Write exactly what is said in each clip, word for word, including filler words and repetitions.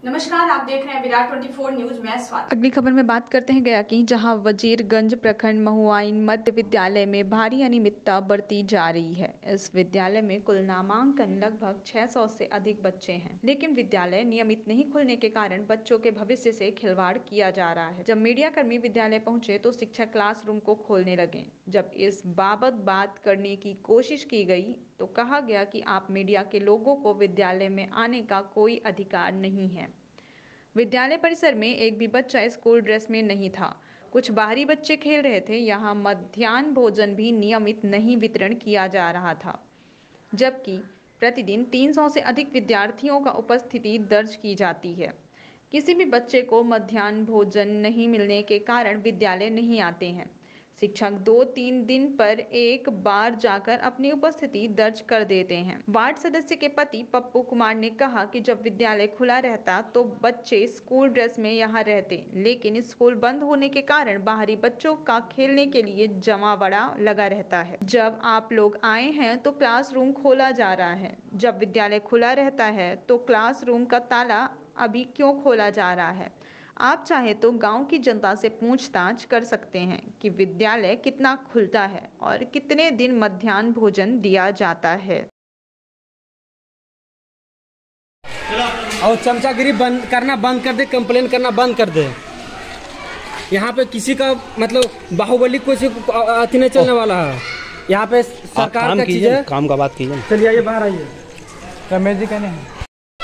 नमस्कार, आप देख रहे हैं विराट चौबीस न्यूज। मैं स्वाति। अगली खबर में बात करते हैं गया की, जहां वजीरगंज प्रखंड महुआइन मध्य विद्यालय में भारी अनियमितता बरती जा रही है। इस विद्यालय में कुल नामांकन लगभग छह सौ से अधिक बच्चे हैं, लेकिन विद्यालय नियमित नहीं खुलने के कारण बच्चों के भविष्य से खिलवाड़ किया जा रहा है। जब मीडिया कर्मी विद्यालय पहुंचे तो शिक्षक क्लासरूम को खोलने लगे। जब इस बाबत बात करने की कोशिश की गई तो कहा गया कि आप मीडिया के लोगों को विद्यालय में आने का कोई अधिकार नहीं है। विद्यालय परिसर में एक भी बच्चा स्कूल ड्रेस में नहीं था। कुछ बाहरी बच्चे खेल रहे थे। यहाँ मध्याह्न भोजन भी नियमित नहीं वितरण किया जा रहा था, जबकि प्रतिदिन तीन सौ से अधिक विद्यार्थियों का उपस्थिति दर्ज की जाती है। किसी भी बच्चे को मध्याह्न भोजन नहीं मिलने के कारण विद्यालय नहीं आते हैं। शिक्षक दो तीन दिन पर एक बार जाकर अपनी उपस्थिति दर्ज कर देते हैं। वार्ड सदस्य के पति पप्पू कुमार ने कहा कि जब विद्यालय खुला रहता तो बच्चे स्कूल ड्रेस में यहाँ रहते, लेकिन स्कूल बंद होने के कारण बाहरी बच्चों का खेलने के लिए जमावड़ा लगा रहता है। जब आप लोग आए हैं तो क्लासरूम खोला जा रहा है। जब विद्यालय खुला रहता है तो क्लासरूम का ताला अभी क्यों खोला जा रहा है? आप चाहे तो गांव की जनता से पूछताछ कर सकते हैं कि विद्यालय कितना खुलता है और कितने दिन मध्याह्न भोजन दिया जाता है। और चमचागिरी बंद करना बंद कर दे, कंप्लेन करना बंद कर दे। यहाँ पे किसी का मतलब बाहुबली कुछ अति नहीं चलने वाला है। यहाँ पे सरकार का चीज है, काम का बात कीजिए। चलिए आइए बाहर आइए। रमेश जी कहने हैं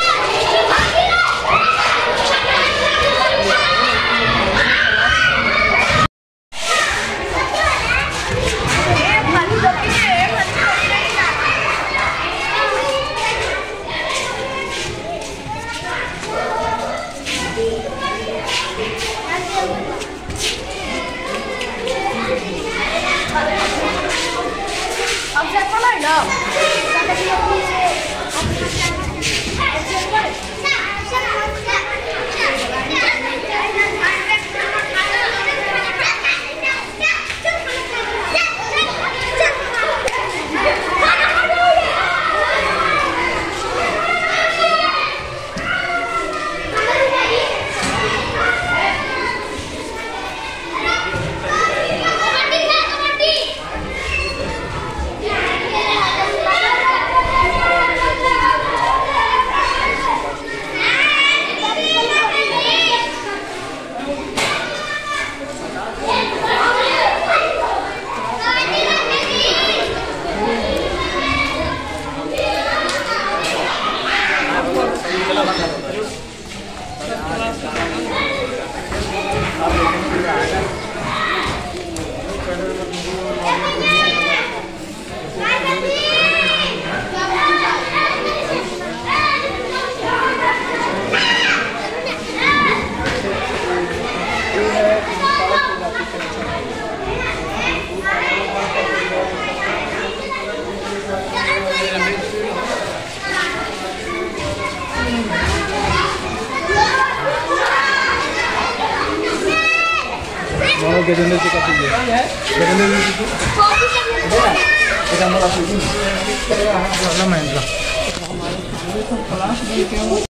गजेंद्र जी का दीजिए। गजेंद्र जी को एक हमारा वाला महिंद्रा हमारे सब क्लास में क्या हुआ।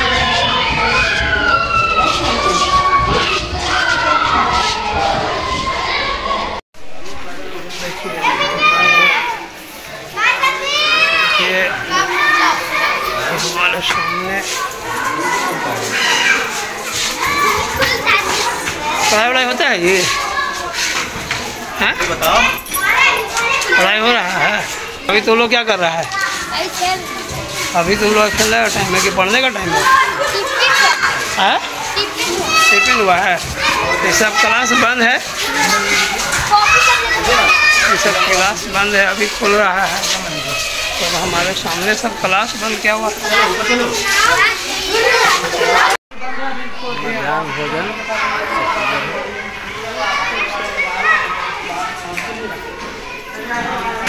ये हमारे सामने पढ़ाई वढ़ाई होता है। ये हैं? बताओ, पढ़ाई हो रहा है। अभी तुम लोग क्या कर रहा है? अभी तुम लोग खेल रहे हो। टाइम है कि पढ़ने का टाइम है? हैं? टिफिन हुआ है। ये सब क्लास बंद है। ये सब क्लास बंद है, अभी खुल रहा है। तो हमारे सामने सब क्लास बंद क्या हुआ? भोजन